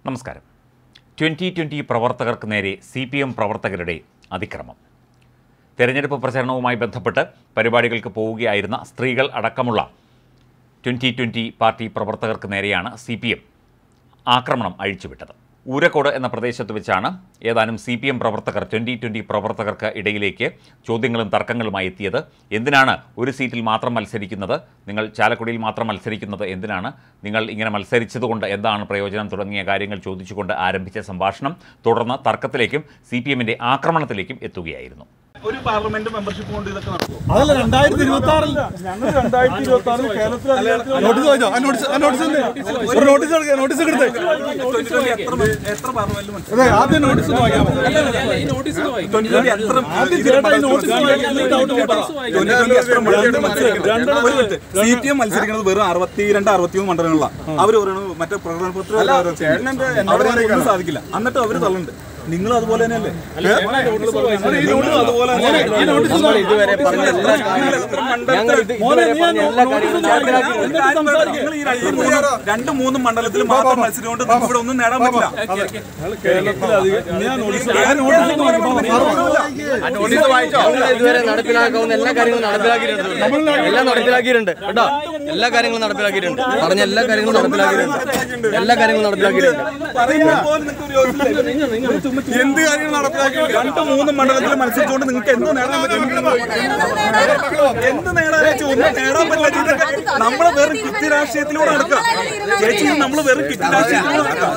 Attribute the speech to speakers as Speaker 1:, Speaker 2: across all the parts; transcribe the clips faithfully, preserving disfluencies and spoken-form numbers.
Speaker 1: നമസ്കാരം. Twenty twenty പ്രവർത്തകർക്ക് നേരെ സി പി എം പ്രവർത്തകരുടെ അതിക്രമം. തെരഞ്ഞെടുപ്പ് പ്രചരണവുമായി ബന്ധപ്പെട്ട് പരിപാടികൾക്ക് പോവുകയായിരുന്ന സ്ത്രീകൾ അടക്കമുള്ള ട്വൻ്റി ട്വൻ്റി പാർട്ടി പ്രവർത്തകർക്ക് നേരെയാണ് സി പി എം ആക്രമണം അഴിച്ചുവിട്ടത്. ഊരക്കോട് എന്ന പ്രദേശത്ത് വെച്ചാണ് ഏതാനും സി പി എം പ്രവർത്തകർ ട്വൻ്റി ട്വൻ്റി പ്രവർത്തകർക്ക് ഇടയിലേക്ക് ചോദ്യങ്ങളും തർക്കങ്ങളുമായി എത്തിയത്. എന്തിനാണ് ഒരു സീറ്റിൽ മാത്രം മത്സരിക്കുന്നത്, നിങ്ങൾ ചാലക്കുടിയിൽ മാത്രം മത്സരിക്കുന്നത് എന്തിനാണ്, നിങ്ങൾ ഇങ്ങനെ മത്സരിച്ചതുകൊണ്ട് എന്താണ് പ്രയോജനം തുടങ്ങിയ കാര്യങ്ങൾ ചോദിച്ചുകൊണ്ട് ആരംഭിച്ച സംഭാഷണം തുടർന്ന് തർക്കത്തിലേക്കും സി പി എമ്മിൻ്റെ ആക്രമണത്തിലേക്കും എത്തുകയായിരുന്നു.
Speaker 2: ഒരു പാർലമെന്റ് മെമ്പർഷിപ്പ് കൊണ്ട് ഇതൊക്കെ നടക്കും.
Speaker 3: അതല്ല രണ്ടായിരത്തി ഇരുപത്തി ആറിൽ ഞങ്ങൾ രണ്ടായിരത്തി ഇരുപത്തി ആറിൽ കേരളത്തിൽ
Speaker 2: എത്ര പാർലമെന്റ്
Speaker 3: ആദ്യം നോട്ടീസ്
Speaker 2: സി പി എം മത്സരിക്കുന്നത് വെറും അറുപത്തിരണ്ട് അറുപത്തിമൂന്ന് മണ്ഡലങ്ങളിലാണ്. അവർ പറയുന്നത് മറ്റേ പ്രകടന പത്രം അവരെ സാധിക്കില്ല. എന്നിട്ട് അവര് തള്ളുണ്ട്. നിങ്ങൾ അതുപോലെ തന്നെയല്ലേ? അതുപോലെ രണ്ട് മൂന്ന് മണ്ഡലത്തിൽ മാത്രം മത്സരിച്ചുകൊണ്ട് ഇവിടെ ഒന്നും നേടാൻ പറ്റില്ല.
Speaker 4: ഇതുവരെ നടപ്പിലാക്കാവുന്ന എല്ലാ കാര്യങ്ങളും നടപ്പിലാക്കിയിട്ടുണ്ട്. എല്ലാം നടപ്പിലാക്കിയിട്ടുണ്ട് കേട്ടോ. എല്ലാ കാര്യങ്ങളും നടപ്പിലാക്കിയിട്ടുണ്ട്. പറഞ്ഞ എല്ലാ കാര്യങ്ങളും നടപ്പിലാക്കിയിട്ടുണ്ട്. എല്ലാ കാര്യങ്ങളും നടപ്പിലാക്കിയിട്ടുണ്ട്.
Speaker 2: എന്ത് കാര്യങ്ങൾ നടപ്പിലാക്കി? രണ്ട് മൂന്ന് മണ്ഡലത്തിൽ മത്സരിച്ചുകൊണ്ട് നിങ്ങൾക്ക് എന്ത് നേടാൻ പറ്റും? എന്ത് നേടാൻ ഒന്നും നേടാൻ പറ്റില്ല. നമ്മള് വെറും കിറ്റ് രാഷ്ട്രീയത്തിലൂടെ നടക്കാം ചേച്ചി. നമ്മള് വെറും കിറ്റ് രാഷ്ട്രീയത്തിലൂടെ നടക്കാം.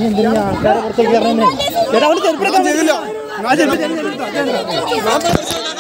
Speaker 3: ആൾക്കാരെ പുറത്തേക്ക്